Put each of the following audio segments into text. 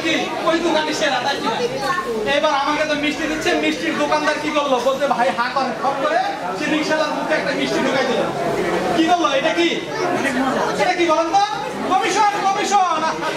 কি ওই দোকানে সেরা, তাই কি? এবার আমাকে তো মিষ্টি দিচ্ছে, মিষ্টির দোকানদার কি করলো বলতে ভাই হা করে খপ করে সে রিকশালার মুখে একটা মিষ্টি ঢুকাই দিল। কি করলো এটা কি? এটা কি বলেন তো? Commission, commission.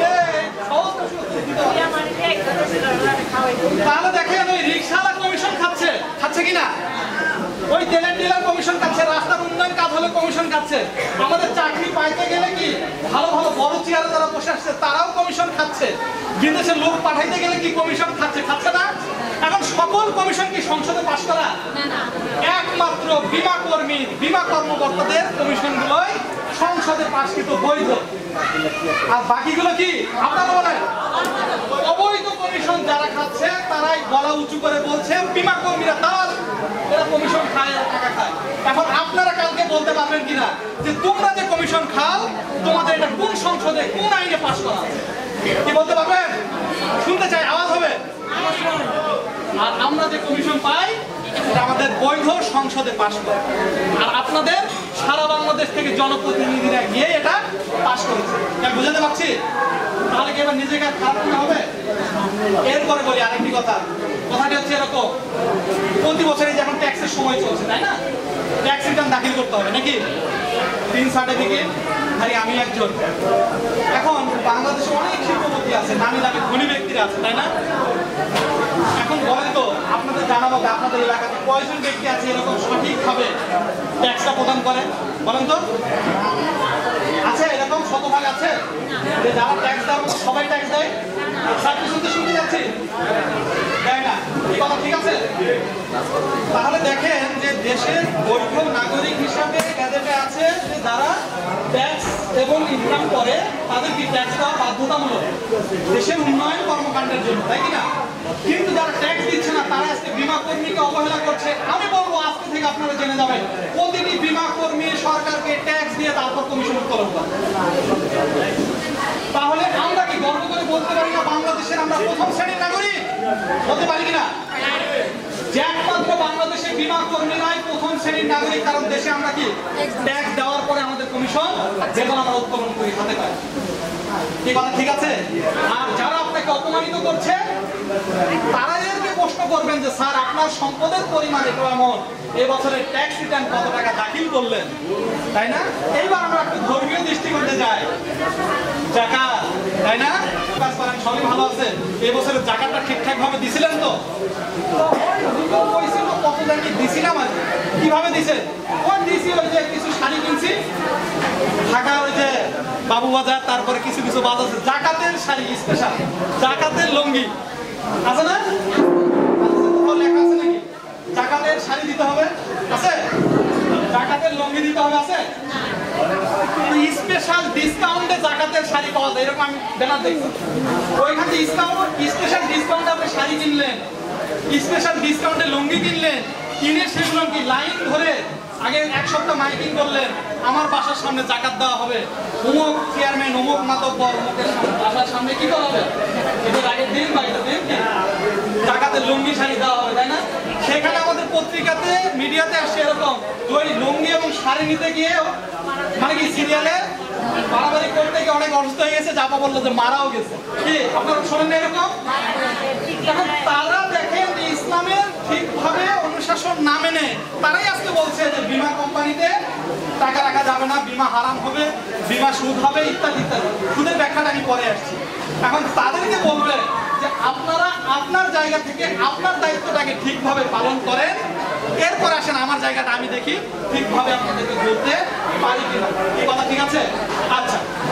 তাহলে দেখেন ওই রিকশালা কমিশন খাচ্ছে, খাচ্ছে কিনা? ওই তেলের ডিলার কমিশন খাচ্ছে, রাস্তার উন্নয়ন কাজ হলে কমিশন খাচ্ছে, আমাদের চাকরি পাইতে গেলে কি ভালো ভালো বড় চেয়ারে যারা বসে আসছে তারাও কমিশন খাচ্ছে, বিদেশে লোক পাঠাইতে গেলে কি কমিশন খাচ্ছে, খাচ্ছে না? এখন সকল কমিশন কি সংসদে পাস করা? একমাত্র বীমা কর্মী, বীমা কর্মকর্তাদের কমিশনগুলোই সংসদে পাসকৃত বৈধ, আর বাকিগুলো কি আপনারা বলেন অবৈধ কমিশন যারা খাচ্ছে তারাই গলা উঁচু করে বলছে বীমা কর্মীরা তারা এরা কমিশন খায়, টাকা খায়। এখন আপনারা কালকে বলতে পারবেন কিনা যে তোমরা যে কমিশন খাও তোমাদের এটা কোন সংসদে কোন আইনে পাস করা আছে? কি বলতে পারবেন? শুনতে চাই, আওয়াজ হবে। আর আমরা যে কমিশন পাই এটা আমাদের বৈধ সংসদে পাস করে, আর আপনাদের সারা বাংলাদেশ থেকে জনপ্রতিনিধিরা গিয়ে এটা পাস করেছে। আমি বুঝাতে পারছি? তাহলে কি এবার নিজেকে খারাপ মনে হবে? এরপরে বলি আরেকটি কথা, কথাটি হচ্ছে এরকম, প্রতি বছরে যখন ট্যাক্সের সময় চলছে তাই না, ট্যাক্স রিটার্ন দাখিল করতে হবে নাকি? 3 সার্টিফিকেট, ভাই আমি একজন। এখন বাংলাদেশে অনেক শিল্পপতি আছে, নামি দামি ধনী ব্যক্তিরা আছে তাই না? এখন বলেন তো আপনাদের জানাবো আপনাদের এলাকাতে কয়জন ব্যক্তি আছে এরকম সঠিকভাবে ট্যাক্সটা প্রদান করে? বলেন তো, আছে এরকম শতভাগ আছে যে যারা ট্যাক্স দেওয়ার মতো সবাই ট্যাক্স দেয়? শুনতে যাচ্ছি দেয় না, এই কথা ঠিক আছে? তাহলে দেখেন যে দেশের বৈধ নাগরিক হিসাবে গ্যাজেটে আছে যে যারা ট্যাক্স এবং ইনকাম করে তাদের কি ট্যাক্স দেওয়া বাধ্যতামূলক দেশের উন্নয়ন কর্মকাণ্ডের জন্য, তাই কিনা? কিন্তু যারা ট্যাক্স দিচ্ছে না তারা আজকে বীমা কর্মীকে অবহেলা করছে। আমি বলবো আজকে থেকে আপনারা জেনে যাবেন প্রতিটি বীমা কর্মী সরকারকে ট্যাক্স দিয়ে তারপর কমিশন উত্তোলন করে। তাহলে আমরা কি গর্ব করে বলতে পারি না বাংলাদেশের আমরা প্রথম শ্রেণীর নাগরিক? বলতে পারি কিনা যে একমাত্র বাংলাদেশের বীমা কর্মীরাই প্রথম শ্রেণীর নাগরিক, কারণ দেশে আমরা কি ট্যাক্স দেওয়ার পরে আমাদের কমিশন যেমন আমরা উত্তোলন করি হাতে পাই। কি কথা ঠিক আছে? আর যারা আপনাকে অপমানিত করছে তারা এদেরকে প্রশ্ন করবেন যে স্যার আপনার সম্পদের পরিমাণ একটু এমন, এবছরের ট্যাক্স রিটার্ন কত টাকা দাখিল করলেন, তাই না? এইবার আমরা একটু ধর্মীয় দৃষ্টিকোণে যাই, জাকাত, তাই না? সবই ভালো আছে, এবছরের জাকাতটা ঠিকঠাক ভাবে দিছিলেন তো? কত জানি দিছিলাম আর কিভাবে দিছে? কোন দিছি ওই যে কিছু শাড়ি কিনছি ঢাকা, ওই যে বাবু বাজার, তারপরে কিছু কিছু বাজার জাকাতের শাড়ি স্পেশাল, জাকাতের লুঙ্গি আছে না? লেখা আছে নাকি জাকাতের শাড়ি দিতে হবে? আছে? জাকাতের লুঙ্গি দিতে হবে? আছে? স্পেশাল ডিসকাউন্টে জাকাতের শাড়ি পাওয়া যায় এরকম আমি ব্যানার দেখছি। ওইখানে স্পেশাল ডিসকাউন্টে আপনি শাড়ি কিনলেন, স্পেশাল ডিসকাউন্টে লুঙ্গি কিনলেন, কিনে সেগুলো কি লাইন ধরে আগে 1 সপ্তাহ মাইকিং করলেন আমার বাসার সামনে জাকাত দেওয়া হবে, অমুক চেয়ারম্যান অমুক মাতব্বর অমুকের বাসার সামনে কি করা হবে, এদের আগের দিন বা এটা দিন কি জাকাতের লুঙ্গি শাড়ি দেওয়া হবে, তাই না? সেখানে আমাদের পত্রিকাতে মিডিয়াতে আসছে এরকম ওই লুঙ্গি এবং শাড়ি নিতে গিয়ে মানে কি সিরিয়ালে বাড়াবাড়ি করতে গিয়ে অনেক অসুস্থ হয়ে গেছে, জাপা বললো যে মারাও গেছে। কি আপনারা শোনেন না এরকম? এখন তারা দেখেন যে ইসলামের ঠিকভাবে অনুশাসন না মেনে তারাই আজকে বলছে যে বীমা কোম্পানিতে টাকা রাখা যাবে না, বীমা হারাম হবে, বীমা সুদ হবে ইত্যাদি ইত্যাদি। সুদের ব্যাখ্যাটা আমি পরে আসছি। এখন তাদেরকে বলবে যে আপনারা আপনার জায়গা থেকে আপনার দায়িত্বটাকে ঠিকভাবে পালন করেন, এরপর আসেন আমার জায়গাটা আমি দেখি ঠিকভাবে আপনাদেরকে বলতে পারি কিনা। এই কথা ঠিক আছে? আচ্ছা।